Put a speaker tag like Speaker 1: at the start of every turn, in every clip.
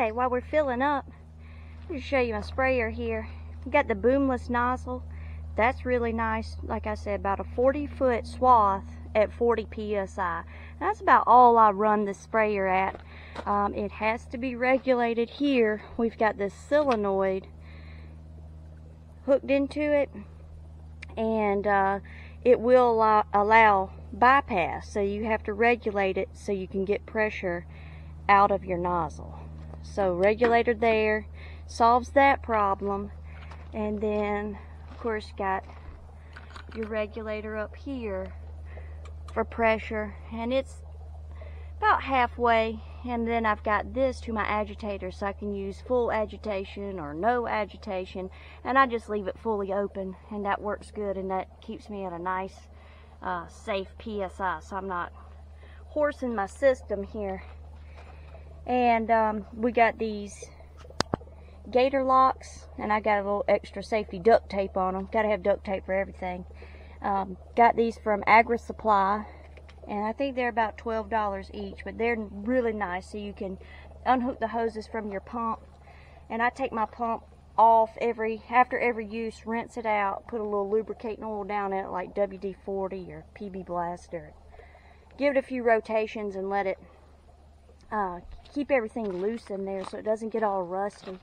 Speaker 1: Okay, while we're filling up, I'll just show you my sprayer here. You got the boomless nozzle. That's really nice. Like I said, about a 40-foot swath at 40 psi. That's about all I run the sprayer at. It has to be regulated here. We've got this solenoid hooked into it, and it will allow bypass, so you have to regulate it so you can get pressure out of your nozzle. So regulator there solves that problem, and then of course got your regulator up here for pressure, and it's about halfway, and then I've got this to my agitator, so I can use full agitation or no agitation, and I just leave it fully open, and that works good, and that keeps me at a nice safe PSI, so I'm not horsing my system here. And we got these gator locks, and I got a little extra safety duct tape on them. Gotta have duct tape for everything. Got these from Agri Supply, and I think they're about $12 each, but they're really nice, so you can unhook the hoses from your pump. And I take my pump off after every use, rinse it out, put a little lubricating oil down in it like WD-40 or PB Blaster. Give it a few rotations and let it keep everything loose in there so it doesn't get all rusty.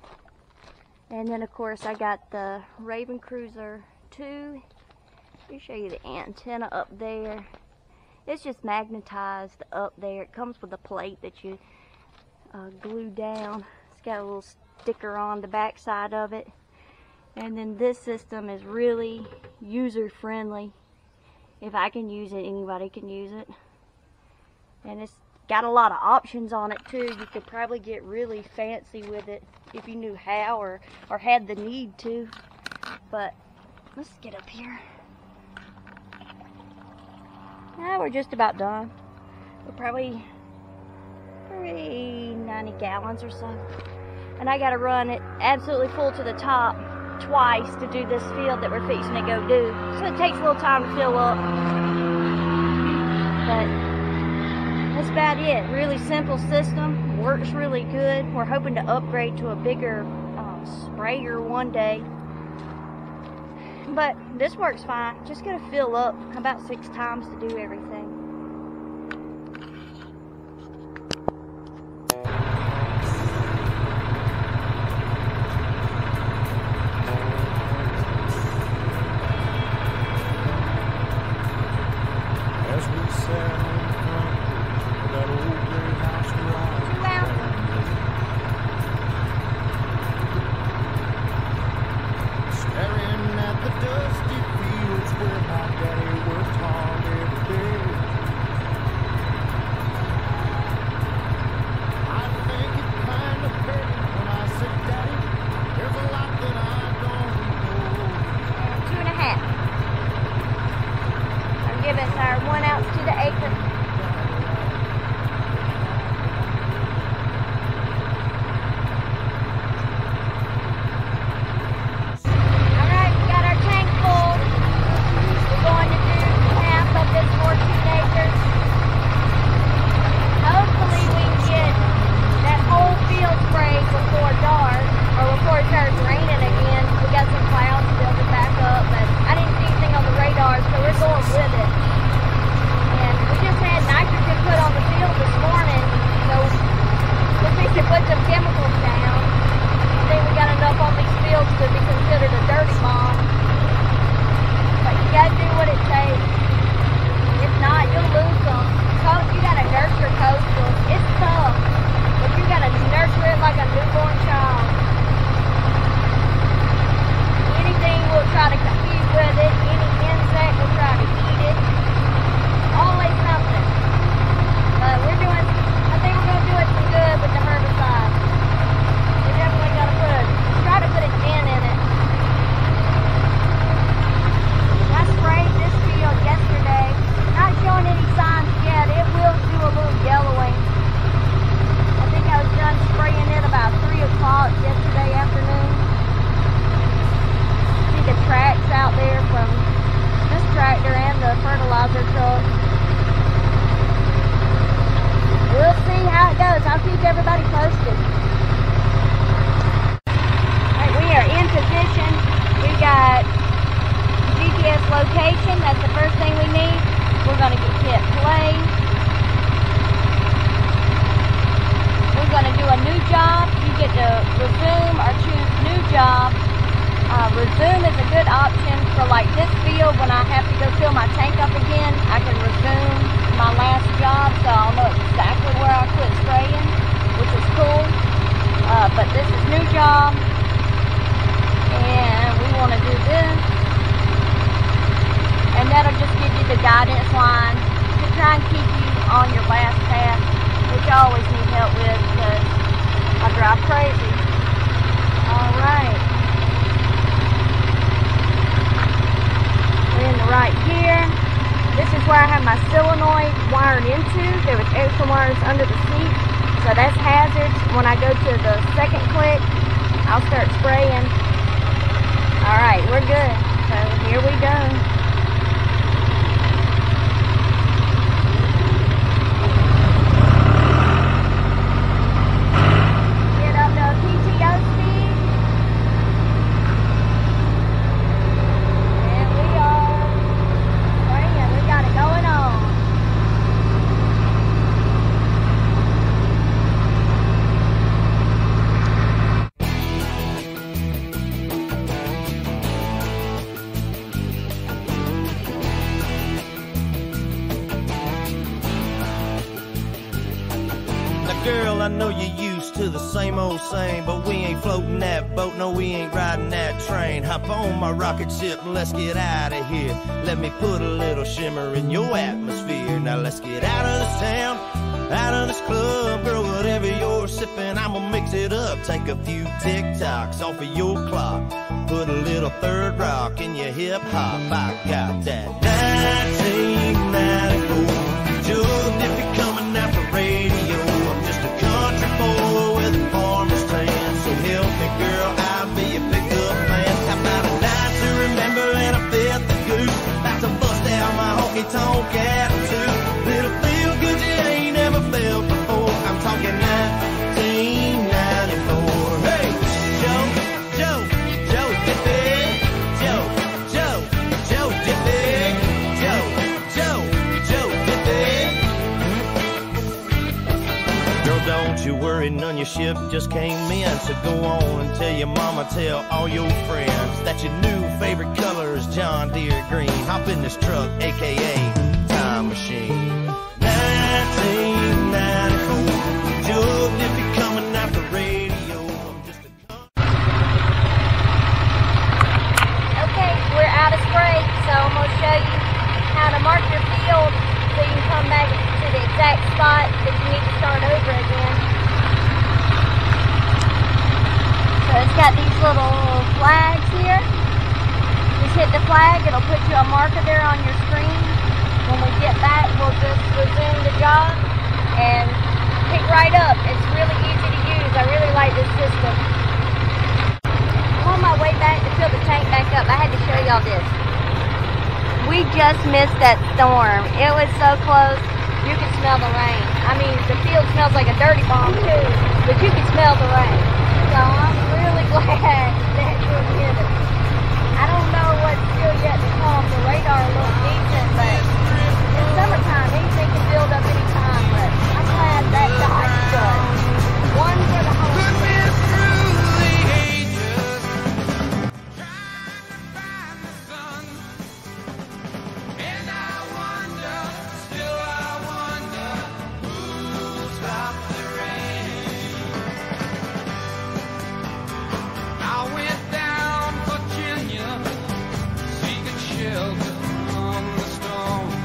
Speaker 1: And then of course I got the Raven Cruizer 2. Let me show you the antenna up there. It's just magnetized up there. It comes with a plate that you glue down. It's got a little sticker on the back side of it. And then this system is really user friendly. If I can use it, anybody can use it. And it's got a lot of options on it too. You could probably get really fancy with it if you knew how or had the need to. But let's get up here. Now we're just about done. We're probably 90 gallons or so. And I gotta run it absolutely full to the top twice to do this field that we're fixing to go do. So it takes a little time to fill up. But that's about it. Really simple system. Works really good. We're hoping to upgrade to a bigger sprayer one day. But this works fine. Just gotta fill up about 6 times to do everything.
Speaker 2: As we sat in front of that old gray house staring at the dusty fields where my daddy worked hard every day. I think it kind of hurt when I said, Daddy, there's a lot that I don't know.
Speaker 1: 2.5. I'll give us our 1 ounce to the acre. So we're going with it. And we just had resume is a good option for like this field. When I have to go fill my tank up again, I can resume my last job, so I'll know exactly where I quit spraying, which is cool. But this is new job, and we want to do this, and that'll just give you the guidance line to try and keep you on your last pass, which I always need help with because I drive crazy. Alright. We're in the right gear. This is where I have my solenoid wired into. There was extra wires under the seat, so that's hazards. When I go to the second click, I'll start spraying. Alright, we're good. So here we go.
Speaker 2: Girl, I know you're used to the same old same, but we ain't floating that boat, no, we ain't riding that train. Hop on my rocket ship and let's get out of here. Let me put a little shimmer in your atmosphere. Now let's get out of this town, out of this club. Girl, whatever you're sipping, I'ma mix it up. Take a few tick-tocks off of your clock. Put a little third rock in your hip-hop. I got that 1994 jugged if you're coming out the radio. Country boy with a farmer's tan, so help me girl, I'll be your pickup man. How about a night to remember and a fifth of goose? About to bust out my honky-tonk attitude. Little feel good you ain't never felt before. I'm talking 1994. Hey, Joe Dippy, Joe Dippy, Joe Dippy. Girl, don't you worry, none, your ship just came in. So go on and tell your mama, tell all your friends that your new favorite color is John Deere green. Hop in this truck, aka Time Machine. 1994, jugged if you're coming out the radio. I'm just a...
Speaker 1: Okay, we're out of spray, so I'm going to show you how to mark your field so you can come back to the exact spot that you need to start over again. So it's got these little flags here. Just hit the flag, it'll put you a marker there on your screen. When we get back, we'll just resume the job and pick right up. It's really easy to use. I really like this system. I'm on my way back to fill the tank back up. I had to show y'all this. We just missed that storm. It was so close. You could smell the rain. I mean, the field smells like a dirty bomb too, but you can smell the rain. So I'm really glad that you hit it. I don't know what's still yet to come. The radar looks decent, but it's summertime. Anything can build up anytime, but I'm glad that died good. One for the home.
Speaker 3: Shelter from the storm.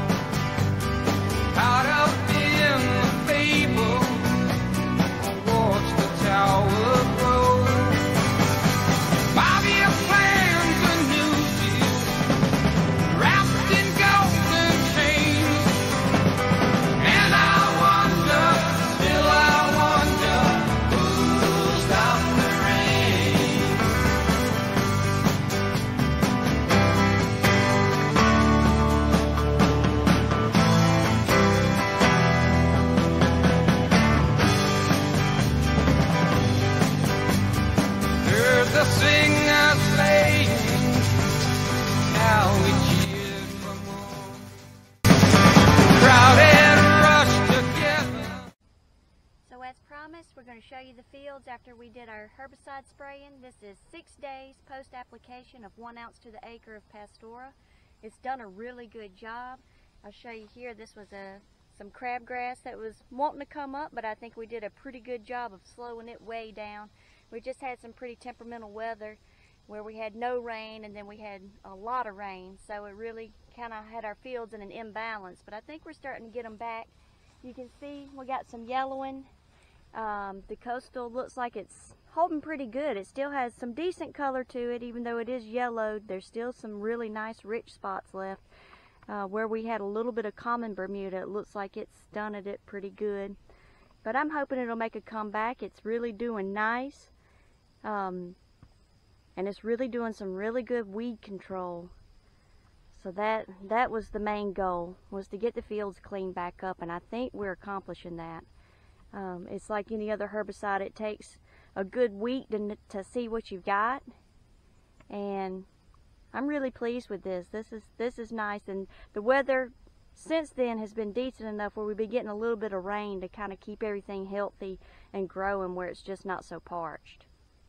Speaker 1: OutKast. We're going to show you the fields after we did our herbicide spraying. This is 6 days post-application of 1 ounce to the acre of Pastora. It's done a really good job. I'll show you here. This was some crabgrass that was wanting to come up, but I think we did a pretty good job of slowing it way down. We just had some pretty temperamental weather where we had no rain and then we had a lot of rain, so it really kind of had our fields in an imbalance, but I think we're starting to get them back. You can see we got some yellowing. The coastal looks like it's holding pretty good. It still has some decent color to it, even though it is yellowed. There's still some really nice rich spots left. Where we had a little bit of common Bermuda, it looks like it's done it pretty good. But I'm hoping it'll make a comeback. It's really doing nice. And it's really doing some really good weed control. So that was the main goal, was to get the fields cleaned back up, and I think we're accomplishing that. It's like any other herbicide. It takes a good week to see what you've got, and I'm really pleased with this. This is nice, and the weather since then has been decent enough where we've been getting a little bit of rain to kind of keep everything healthy and growing where it's just not so parched.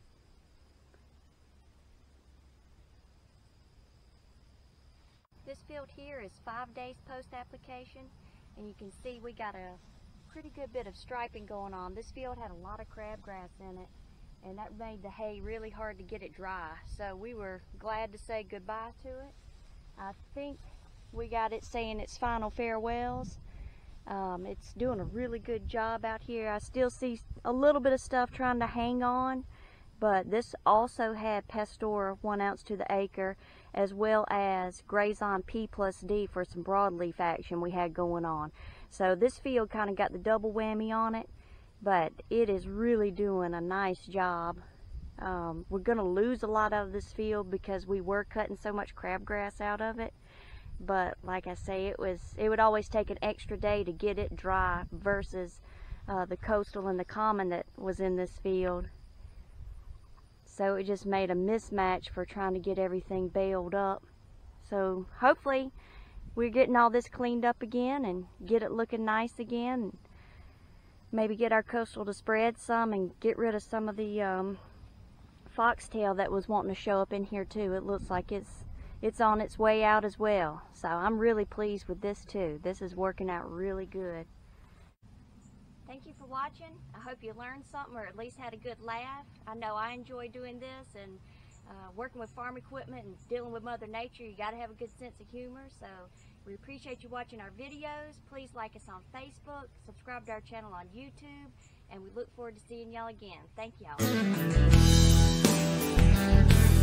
Speaker 1: This field here is 5 days post-application, and you can see we got a pretty good bit of striping going on. This field had a lot of crabgrass in it, and that made the hay really hard to get it dry. So we were glad to say goodbye to it. I think we got it saying its final farewells. It's doing a really good job out here. I still see a little bit of stuff trying to hang on, but this also had Pastora 1 ounce to the acre, as well as Grazon P plus D for some broadleaf action we had going on. So this field kind of got the double whammy on it, but it is really doing a nice job. We're going to lose a lot out of this field because we were cutting so much crabgrass out of it. But like I say, it would always take an extra day to get it dry versus the coastal and the common that was in this field. So it just made a mismatch for trying to get everything baled up. So hopefully we're getting all this cleaned up again and get it looking nice again. And maybe get our coastal to spread some and get rid of some of the foxtail that was wanting to show up in here too. It looks like it's on its way out as well. So I'm really pleased with this too. This is working out really good. Thank you for watching. I hope you learned something or at least had a good laugh. I know I enjoy doing this, and working with farm equipment and dealing with Mother Nature, you got to have a good sense of humor. So we appreciate you watching our videos. Please like us on Facebook, subscribe to our channel on YouTube, and we look forward to seeing y'all again. Thank y'all.